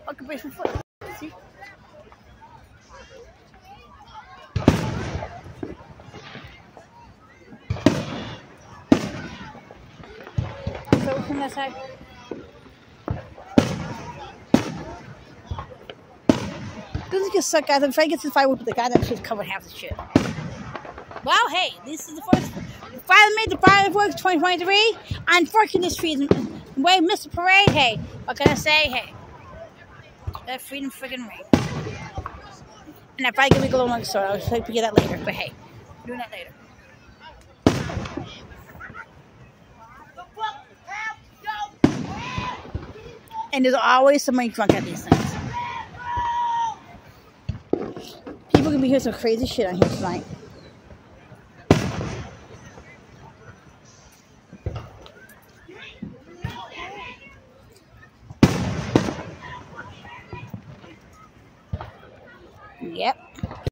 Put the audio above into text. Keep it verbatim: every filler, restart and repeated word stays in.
I can brace my foot. See? So from that side. This is gonna suck, guys. I'm trying to get to the fireworks, but the goddamn shit's covered half the shit. Well, hey, this is the first. We finally made the fireworks twenty twenty-three. Unfortunately, this freezing way missed the parade. Hey, what can I say? Hey, that freedom friggin' ring. And I probably gonna make a little longer story. I'll try to get that later. But hey, we're doing that later. And there's always somebody drunk at these things. People can be hearing some crazy shit on here tonight. Yep.